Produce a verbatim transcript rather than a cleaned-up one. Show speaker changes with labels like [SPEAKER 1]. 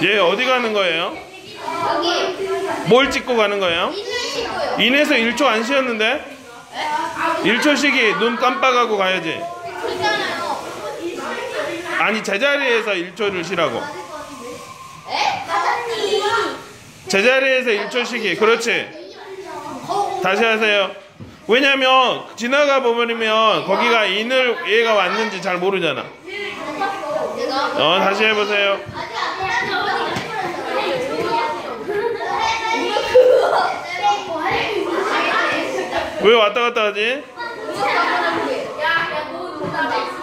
[SPEAKER 1] 얘 어디 가는 거예요? 뭘 찍고 가는 거예요? 인에서 일 초 안 쉬었는데? 일 초 쉬기 눈 깜빡하고 가야지. 아니 제자리에서 일 초를 쉬라고. 제자리에서 일 초 쉬기. 그렇지. 다시 하세요. 왜냐면 지나가 버리면 거기가 인을 얘가 왔는지 잘 모르잖아. 어 다시 해보세요. 왜 왔다 갔다 하지?